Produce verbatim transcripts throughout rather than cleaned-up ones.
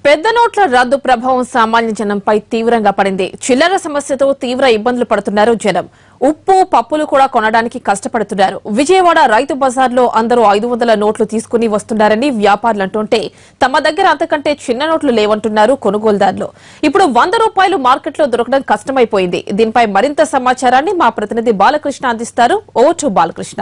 పెద్ద నోట్ల రద్దు ప్రభావం సామాన్య జనంపై తీవ్రంగా పడింది. చిల్లర సమస్యతో తీవ్ర ఇబ్బందులు పడుతున్నారు జనం. ఉప్పు పప్పులు కూడా కొనడానికి కష్టపడుతున్నారు. విజయవాడ రైతు బజార్లో అందరూ ఐదు వందల నోట్లు తీసుకుని వస్తున్నారని వ్యాపారులు అంటుంటే తమ దగ్గర అంతకంటే చిన్న నోట్లు లేవంటున్నారు కొనుగోలుదారులు. ఇప్పుడు వంద రూపాయలు మార్కెట్లో దొరకడం కష్టమైపోయింది. దీనిపై మరింత సమాచారాన్ని మా ప్రతినిధి బాలకృష్ణ అందిస్తారు. Over to Balakrishna.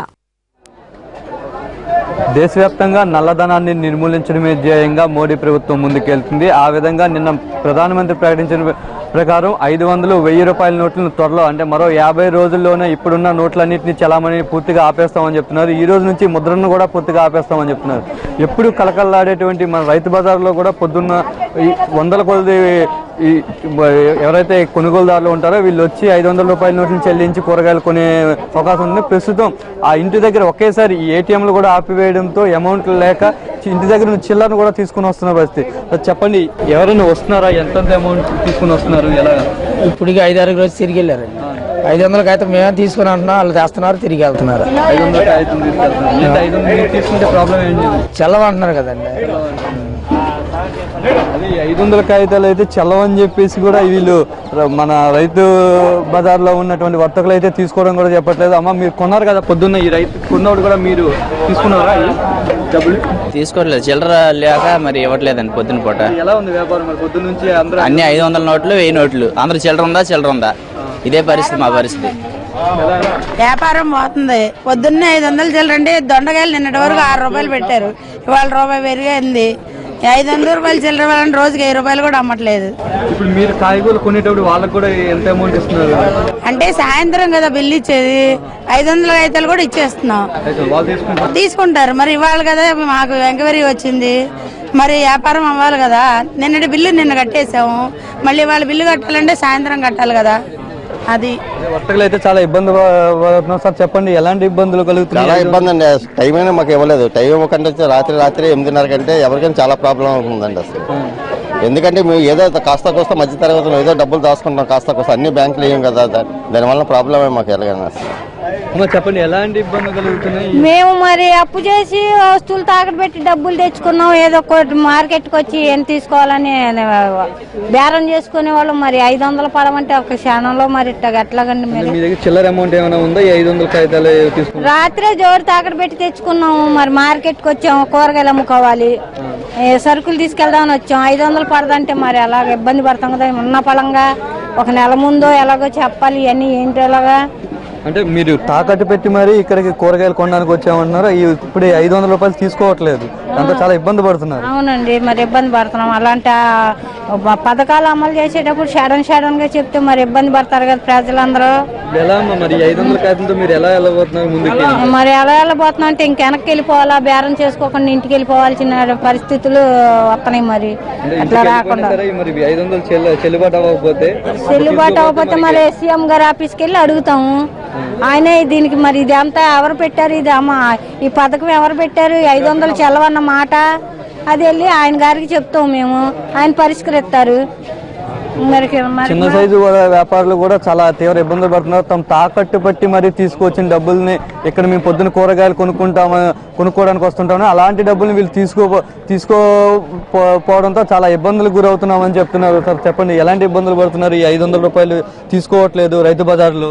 దేశవ్యాప్తంగా నల్లధనాన్ని నిర్మూలించడమే ధ్యేయంగా మోడీ ప్రభుత్వం ముందుకెళ్తుంది. ఆ విధంగా నిన్న ప్రధానమంత్రి ప్రకటించిన ప్రకారం ఐదు వందలు వెయ్యి రూపాయల నోట్లను త్వరలో అంటే మరో యాభై రోజుల్లోనే ఇప్పుడున్న నోట్లన్నింటినీ చలామణి పూర్తిగా ఆపేస్తామని చెప్తున్నారు. ఈ రోజు నుంచి ముద్రను కూడా పూర్తిగా ఆపేస్తామని చెప్తున్నారు. ఎప్పుడు కలకల్లాడేటువంటి మన రైతు బజార్లో కూడా పొద్దున్న వందల కొద్ది ఈ ఎవరైతే కొనుగోలుదారులు ఉంటారో వీళ్ళు వచ్చి ఐదు వందల రూపాయల నోట్లను చెల్లించి కూరగాయలు కొనే అవకాశం ఉంది. ప్రస్తుతం ఆ ఇంటి దగ్గర ఒకేసారి ఈ ఏటీఎంలు కూడా ఆపివేయడంతో అమౌంట్ లేక ఇంటి దగ్గర నుంచి చిల్లరను కూడా తీసుకుని వస్తున్న పరిస్థితి. చెప్పండి, ఎవరైనా వస్తున్నారా? ఎంతంత అమౌంట్ తీసుకుని వస్తున్నారు? ఎలా ఇప్పుడు ఐదు ఆరు రోజు తిరిగి వెళ్ళారు. ఐదు వందలకి అయితే మేమే తీసుకుని అంటున్నాం, వాళ్ళు తెస్తున్నారు, తిరిగి వెళ్తున్నారు. ఐదు వందలకి ఐదు వందలు తీసుకుంటే ప్రాబ్లం ఏంటి? చల్లవంటున్నారు కదండి. అది ఐదు వందల కాగితాలు అయితే చల్లవని చెప్పేసి కూడా వీళ్ళు మన రైతు బజార్లో ఉన్నటువంటి వర్తకులు అయితే తీసుకోవడం కూడా చెప్పట్లేదు. అమ్మ, మీరు కొన్నారు కదా పొద్దున్న, ఈ రైతు కొన్నవాడు కూడా మీరు తీసుకున్నారా? డబ్బులు తీసుకోవట్లేదు, చిల్లర లేక మరి ఇవ్వట్లేదండి. పొద్దున్న పూట ఎలా ఉంది వ్యాపారం? మరి పొద్దున్న నుంచి అందరూ అన్ని ఐదు వందల నోట్లు వెయ్యి నోట్లు అందరూ చిల్లర ఉందా చిల్లర ఉందా ఇదే పరిస్థితి మా పరిస్థితి. వ్యాపారం పోతుంది. పొద్దున్నే ఐదు వందలు చిల్లరండి. దొండకాయలు నిన్నటి వరకు ఆరు రూపాయలు పెట్టారు, ఇవాళ రూపాయి పెరిగింది. ఐదు వందల రూపాయలు చిల్లర వాళ్ళని రోజుకి వెయ్యి రూపాయలు కూడా అమ్మట్లేదు. ఇప్పుడు మీరు కాయగూరలు కొనేటప్పుడు వాళ్ళకి కూడా ఎంత అమౌంట్ ఇస్తున్నారు? అంటే సాయంత్రం కదా బిల్లు ఇచ్చేది, ఐదు వందల కాగితాలు కూడా ఇచ్చేస్తున్నాం. తీసుకుంటారు. మరి ఇవాళ కదా మాకు ఎంక్వైరీ వచ్చింది, మరి వ్యాపారం అవ్వాలి కదా. నిన్నటి బిల్లు నిన్న కట్టేసాము, మళ్ళీ వాళ్ళ బిల్లు కట్టాలంటే సాయంత్రం కట్టాలి కదా. అది వర్తకులు అయితే చాలా ఇబ్బంది పడుతున్నారు. సార్ చెప్పండి, ఎలాంటి ఇబ్బందులు కలుగుతున్నాయి? చాలా ఇబ్బంది అండి. టైం అయినా మాకు ఇవ్వలేదు. టైం ఇవ్వకంటే రాత్రి రాత్రి ఎనిమిదిన్నర కంటే ఎవరికైనా చాలా ప్రాబ్లం అవుతుందండి అసలు. ఎందుకంటే మేము ఏదో కాస్త కోస్త మధ్య తరగతిలో ఏదో డబ్బులు దాచుకుంటాం, కాస్త కోస్త అన్ని బ్యాంకులు వేయం కదా, దానివల్ల ప్రాబ్లమే మాకు ఎలాగైనా. చెప్పండి, ఎలాంటి ఇబ్బందులు కలుగుతున్నాయి? మేము మరి అప్పు చేసి వస్తువులు తాకట్టు పెట్టి డబ్బులు తెచ్చుకున్నాం. ఏదో మార్కెట్కి వచ్చి ఎంత తీసుకోవాలని బేరం చేసుకునే వాళ్ళు. మరి ఐదు వందలు పడమంటే ఒక క్షణంలో మరి ఎట్లాగండి? మరి చిల్లర అమౌంట్ ఏమైనా ఉందా? ఐదు వందల కాగితాలు రాత్రే జోరు తాకట్టు పెట్టి తెచ్చుకున్నాము. మరి మార్కెట్కి వచ్చాము, కూరగాయలు అమ్ముకోవాలి, సరుకులు తీసుకెళ్దామని వచ్చాం. ఐదు వందలు పడదంటే మరి అలాగ ఇబ్బంది పడతాం కదా. ఉన్న పలంగా ఒక నెల ముందో ఎలాగో చెప్పాలి. ఇవన్నీ ఏంటి ఎలాగా అంటే మీరు తాకట్టు పెట్టి మరి ఇక్కడికి కూరగాయలు కొనడానికి వచ్చామంటున్నారు. ఇప్పుడు ఐదు వందల రూపాయలు తీసుకోవట్లేదు, అంతా చాలా ఇబ్బంది పడుతున్నారు. అవునండి, మరి ఇబ్బంది పడుతున్నాం. అలాంటి పథకాలు అమలు చేసేటప్పుడు షడన్ షడన్ గా చెప్తే మరి ఇబ్బంది పడతారు కదా ప్రజలందరూ. ఎలా మరి ఐదు వందల కాగితంతో మీరు ఎలా వెళ్ళబోతున్నారు ముందుకి? మరి ఎలా వెళ్ళబోతున్నాం అంటే ఇంక వెనక్కి వెళ్ళిపోవాలా, బేరం చేసుకోకుండా ఇంటికి వెళ్ళిపోవాల్సిన పరిస్థితులు వస్తున్నాయి. మరి అట్లా రాకుండా మరి ఐదు వందలు చెల్లుబాటు అవ్వకపోతే చెల్లుబాటు అవ్వకపోతే మరి సీఎం గారి ఆఫీస్కి వెళ్ళి అడుగుతాము. ఆయనే దీనికి మరి ఇది అంతా ఎవరు పెట్టారు, ఇది అమ్మ ఈ పథకం ఎవరు పెట్టారు, ఐదు వందలు చెల్లవన్న మాట అది వెళ్ళి ఆయన గారికి చెప్తాం మేము, ఆయన పరిష్కరిస్తారు. మరి చిన్న సైజు వ్యాపారులు కూడా చాలా తీవ్ర ఇబ్బందులు పడుతున్నారు. తమ తాకట్టు పట్టి మరి తీసుకొచ్చిన డబ్బుల్ని ఇక్కడ మేము పొద్దున కూరగాయలు కొనుక్కుంటాము కొనుక్కోవడానికి వస్తుంటాము, అలాంటి డబ్బుల్ని వీళ్ళు తీసుకో తీసుకోపోవడంతో చాలా ఇబ్బందులకు గురవుతున్నామని చెప్తున్నారు. సార్ చెప్పండి, ఎలాంటి ఇబ్బందులు పడుతున్నారు? ఈ ఐదు వందల రూపాయలు తీసుకోవట్లేదు రైతు బజార్లో.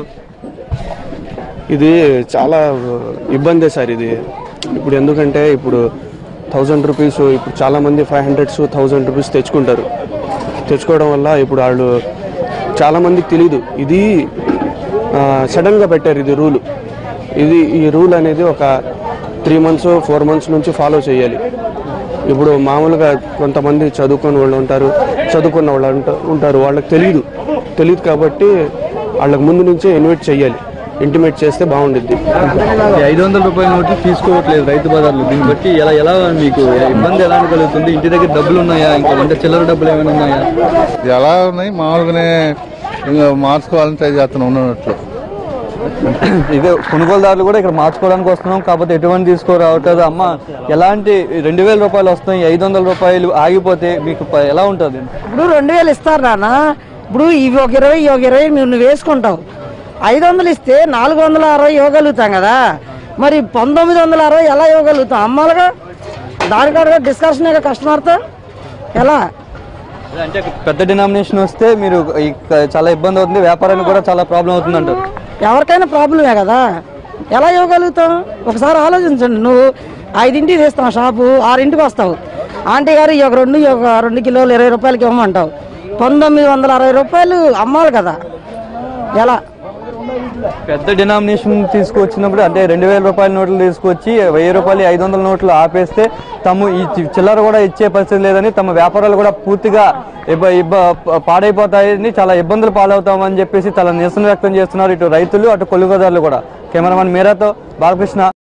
ఇది చాలా ఇబ్బందే సార్ ఇది. ఇప్పుడు ఎందుకంటే ఇప్పుడు థౌజండ్ రూపీస్ ఇప్పుడు చాలామంది ఫైవ్ హండ్రెడ్స్ థౌజండ్ రూపీస్ తెచ్చుకుంటారు. తెచ్చుకోవడం వల్ల ఇప్పుడు వాళ్ళు చాలామందికి తెలీదు. ఇది సడన్గా పెట్టారు ఇది రూల్. ఇది ఈ రూల్ అనేది ఒక త్రీ మంత్స్ ఫోర్ మంత్స్ నుంచి ఫాలో చేయాలి. ఇప్పుడు మామూలుగా కొంతమంది చదువుకున్న వాళ్ళు ఉంటారు, చదువుకున్న వాళ్ళు ఉంటారు, వాళ్ళకి తెలియదు తెలియదు కాబట్టి వాళ్ళకి ముందు నుంచే ఇన్వైట్ చేయాలి, ఇంటిమేట్ చేస్తే బాగుంటుంది. ఐదు వందల రూపాయల నోట్లు తీసుకోవట్లేదు రైతు బజార్లో. దీన్ని బట్టి ఎలా ఎలా మీకు ఇబ్బంది ఎలా కలుగుతుంది? ఇంటి దగ్గర డబ్బులు ఉన్నాయా? ఇంకా అంటే చిల్లర డబ్బులు ఏమైనా ఉన్నాయా? ఎలా ఉన్నాయి? మామూలుగానే ఇంకా మార్చుకోవాలని ట్రై చేస్తున్నాం ఉన్నట్లు. ఇదే కొనుగోలుదారులు కూడా ఇక్కడ మార్చుకోవడానికి వస్తున్నాం, కాకపోతే ఎటువంటి తీసుకోరావట్లేదు. అమ్మ, ఎలాంటి రెండు వేల రూపాయలు వస్తాయి, ఐదు వందల రూపాయలు ఆగిపోతే మీకు ఎలా ఉంటుంది? ఇప్పుడు రెండు వేలు ఇస్తారు నాన్న. ఇప్పుడు ఇవి ఒక ఇరవై ఒక ఇరవై నువ్వు వేసుకుంటావు. ఐదు వందలు ఇస్తే నాలుగు వందల అరవై ఇవ్వగలుగుతాం కదా. మరి పంతొమ్మిది వందల అరవై ఎలా ఇవ్వగలుగుతాం? అమ్మాలుగా దానికాడగా డిస్కషన్ కస్టమర్తో ఎలా అంటే పెద్ద డినామినేషన్ వస్తే మీరు చాలా ఇబ్బంది అవుతుంది, వ్యాపారానికి కూడా చాలా ప్రాబ్లం అవుతుంది అంటారు. ఎవరికైనా ప్రాబ్లమే కదా, ఎలా ఇవ్వగలుగుతాం? ఒకసారి ఆలోచించండి. నువ్వు ఐదింటికి తీస్తావు షాపు, ఆరింటికి వస్తావు, ఆంటీ గారు ఈ ఒక రెండు ఒక రెండు కిలోలు ఇరవై రూపాయలకి ఇవ్వమంటావు, పంతొమ్మిది వందల అరవై రూపాయలు అమ్మాలి కదా, ఎలా? పెద్ద డినామినేషన్ తీసుకొచ్చినప్పుడు అంటే రెండు వేల రూపాయల నోట్లు తీసుకొచ్చి వెయ్యి రూపాయలు ఐదు వందల నోట్లు ఆపేస్తే తమ ఈ చిల్లర కూడా ఇచ్చే పరిస్థితి లేదని, తమ వ్యాపారాలు కూడా పూర్తిగా ఇబ్బ ఇబ్బ పాడైపోతాయని, చాలా ఇబ్బందులు పాలవుతామని చెప్పేసి చాలా నిరసన వ్యక్తం చేస్తున్నారు ఇటు రైతులు అటు కొనుగోదారులు కూడా. కెమెరామెన్ మీరాతో బాలకృష్ణ.